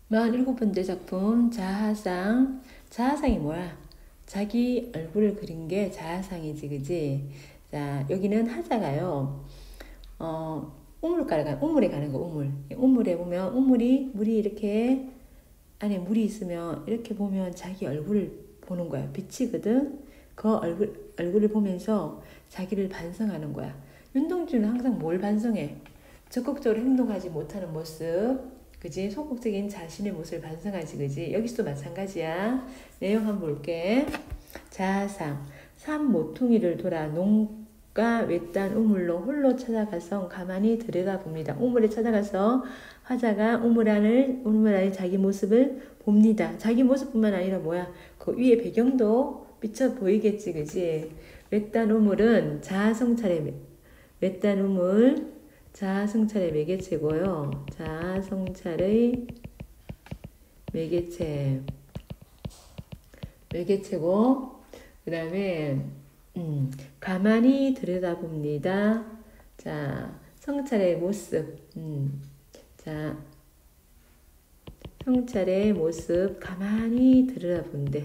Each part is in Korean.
47번째 작품 자아상. 자아상이 뭐야? 자기 얼굴을 그린 게 자아상이지, 그지? 자, 여기는 하자가요. 우물에 가는 거, 우물. 우물에 보면 물이 이렇게 안에 물이 있으면 이렇게 보면 자기 얼굴을 보는 거야. 비치거든. 그 얼굴을 보면서 자기를 반성하는 거야. 윤동주는 항상 뭘 반성해? 적극적으로 행동하지 못하는 모습, 그지? 소극적인 자신의 모습을 반성하지, 그지? 여기서도 마찬가지야. 내용 한번 볼게. 자아상. 산 모퉁이를 돌아 농가 외딴 우물로 홀로 찾아가서 가만히 들여다봅니다. 우물에 찾아가서 화자가 우물 안에 자기 모습을 봅니다. 자기 모습뿐만 아니라 뭐야? 그 위에 배경도 비쳐 보이겠지, 그지? 외딴 우물은 외딴 우물, 자아성찰의 매개체고요. 자아성찰의 매개체고, 그 다음에 가만히 들여다봅니다. 자, 성찰의 모습. 자, 성찰의 모습 가만히 들여다본대.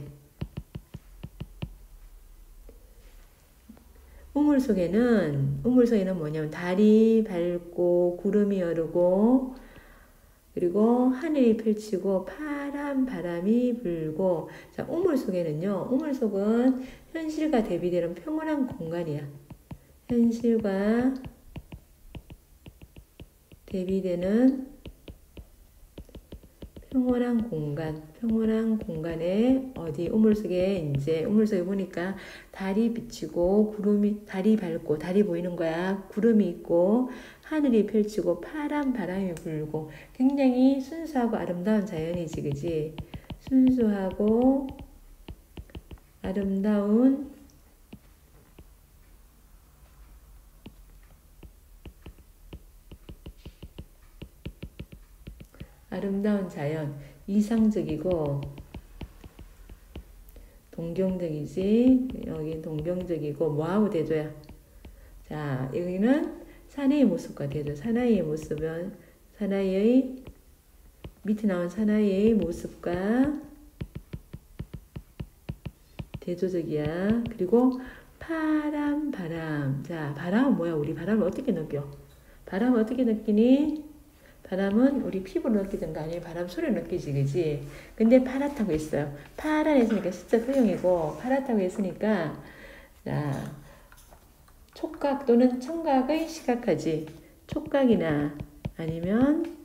우물 속에는 뭐냐면 달이 밝고 구름이 흐르고 그리고 하늘이 펼치고 파란 바람이 불고. 자, 우물 속은 현실과 대비되는 평온한 공간이야. 현실과 대비되는 평온한 공간에 어디 우물 속에 보니까 달이 비치고 달이 밝고 달이 보이는 거야. 구름이 있고 하늘이 펼치고 파란 바람이 불고. 굉장히 순수하고 아름다운 자연이지, 그지? 순수하고 아름다운 자연. 이상적이고 동경적이지. 여기 동경적이고 뭐하고 대조야? 자, 여기는 사나이의 모습과 대조. 밑에 나온 사나이의 모습과 대조적이야. 그리고 파란 바람. 자, 바람은 뭐야? 우리 바람을 어떻게 느껴? 바람을 어떻게 느끼니? 바람은 우리 피부로 느끼던가 아니면 바람 소리로 느끼지, 그지? 근데 파랗다고 했어요. 파란 했으니까 숫자 소형이고 파랗다고 했으니까 자, 촉각 또는 청각의 시각하지. 촉각이나 아니면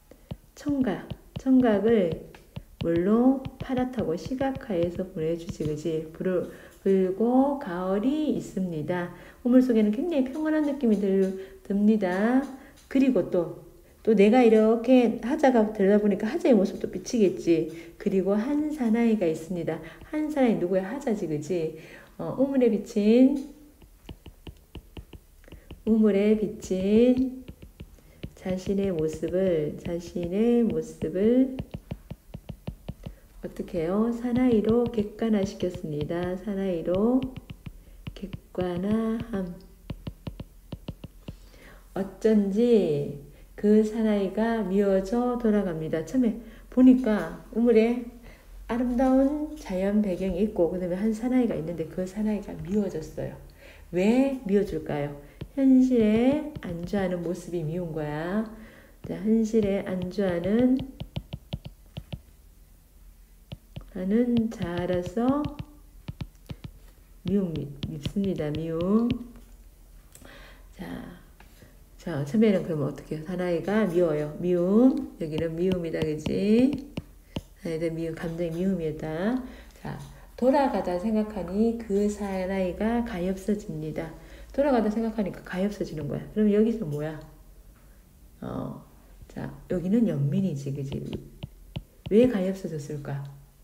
청각을 물로 파랗다고 시각화해서 보내주지, 그지? 불고 가을이 있습니다. 우물 속에는 굉장히 평온한 느낌이 듭니다. 그리고 또 내가 이렇게 하자가 들여다보니까 하자의 모습도 비치겠지. 그리고 한 사나이가 있습니다. 한 사나이 누구야? 하자지, 그지? 우물에 비친 자신의 모습을 어떻게 해요? 사나이로 객관화시켰습니다. 사나이로 객관화함. 어쩐지 그 사나이가 미워져 돌아갑니다. 처음에 보니까 우물에 아름다운 자연 배경이 있고 그 다음에 한 사나이가 있는데 그 사나이가 미워졌어요. 왜 미워질까요? 현실에 안주하는 모습이 미운 거야. 자, 현실에 안주하는 자라서 밉습니다. 미움. 자, 처음에는 그러면 어떻게 해요? 사나이가 미워요. 미움. 여기는 미움이다, 그지? 사나이들 미움, 감정이 미움이었다. 자, 돌아가다 생각하니 그 사나이가 가엾어집니다. 돌아가다 생각하니까 가엾어지는 거야. 그럼 여기서 뭐야? 자, 여기는 연민이지, 그지? 왜 가엾어졌을까?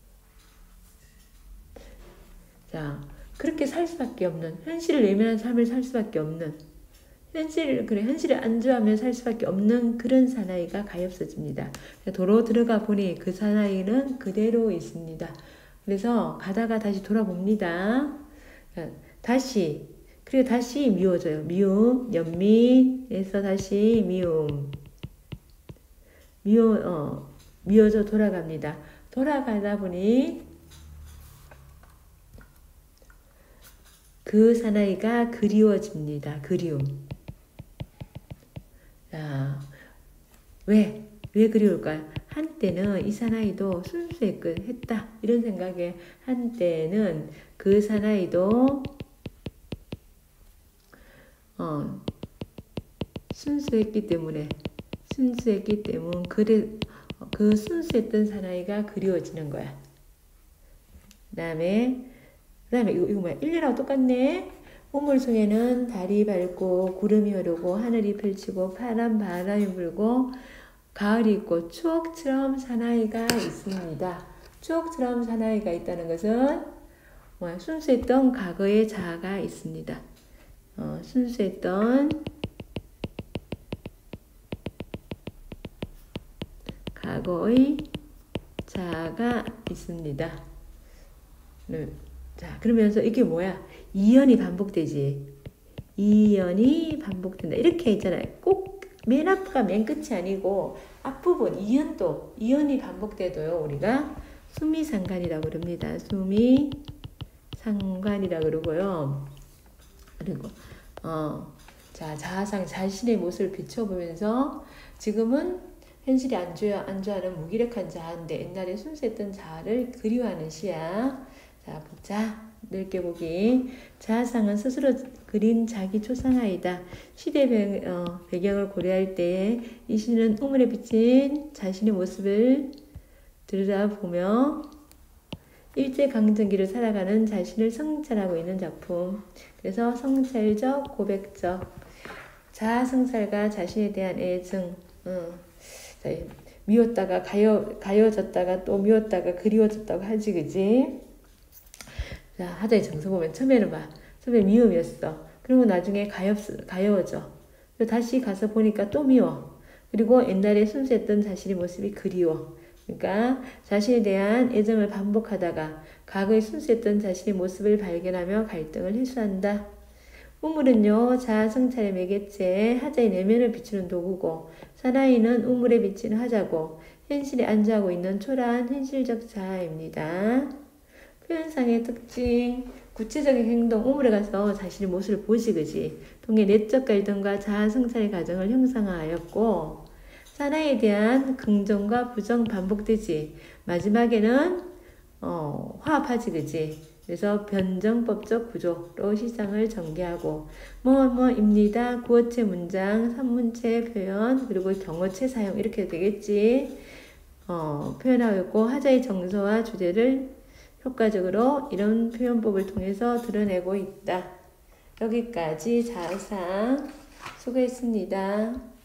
자, 그렇게 살 수밖에 없는, 현실을 외면한 삶을 살 수밖에 없는, 현실에 안주하며 살 수밖에 없는 그런 사나이가 가엾어집니다. 도로 들어가 보니 그 사나이는 그대로 있습니다. 그래서 가다가 다시 돌아봅니다. 그리고 다시 미워져요. 미움, 연민에서 다시 미어져 돌아갑니다. 돌아가다 보니 그 사나이가 그리워집니다. 그리움. 자, 왜 그리울까요? 한때는 이 사나이도 순수했다. 이런 생각에 한때는 그 사나이도 순수했기 때문에 그래 그 순수했던 사나이가 그리워지는 거야. 그다음에 이거 뭐야? 1년하고 똑같네. 우물 속에는 달이 밝고 구름이 흐르고 하늘이 펼치고 파란 바람이 불고 가을이 있고 추억처럼 사나이가 있습니다. 추억처럼 사나이가 있다는 것은 뭐야? 순수했던 과거의 자아가 있습니다. 순수했던 과거의 자아가 있습니다. 자, 그러면서 이게 뭐야? 이연이 반복되지. 이연이 반복된다. 이렇게 있잖아요. 꼭 맨 앞가 맨 끝이 아니고 앞부분 이연이 반복돼도요. 우리가 수미상관이라고 그럽니다. 수미상관이라고 그러고요. 그리고 자, 자아상 자신의 모습을 비춰보면서 지금은 현실이 안주하는 무기력한 자아인데 옛날에 순수했던 자아를 그리워하는 시야. 자, 보자. 넓게 보기. 자아상은 스스로 그린 자기 초상화이다. 시대 배경을 고려할 때 이 시는 우물에 비친 자신의 모습을 들여다보며 일제강점기를 살아가는 자신을 성찰하고 있는 작품. 그래서 성찰적, 고백적, 자아성찰과 자신에 대한 애증. 미웠다가 가여졌다가 또 미웠다가 그리워졌다고 하지, 그지? 자, 하자의 정서 보면 처음에는 처음에 미움이었어. 그리고 나중에 가여워져. 그리고 다시 가서 보니까 또 미워. 그리고 옛날에 순수했던 자신의 모습이 그리워. 그러니까 자신에 대한 애정을 반복하다가 과거에 순수했던 자신의 모습을 발견하며 갈등을 해소한다. 우물은요, 자아 성찰의 매개체, 하자의 내면을 비추는 도구고, 사나이는 우물에 비친 하자고, 현실에 안주하고 있는 초라한 현실적 자아입니다. 표현상의 특징, 구체적인 행동, 우물에 가서 자신의 모습을 보지, 그지? 통해 내적 갈등과 자아 성찰의 과정을 형상화하였고, 사나이에 대한 긍정과 부정 반복되지. 마지막에는 화합하지, 그지? 그래서 변정법적 구조로 시상을 전개하고 뭐뭐입니다. 구어체 문장, 산문체 표현, 그리고 경어체 사용 이렇게 되겠지. 표현하고 있고 하자의 정서와 주제를 효과적으로 이런 표현법을 통해서 드러내고 있다. 여기까지 자아상 수고했습니다.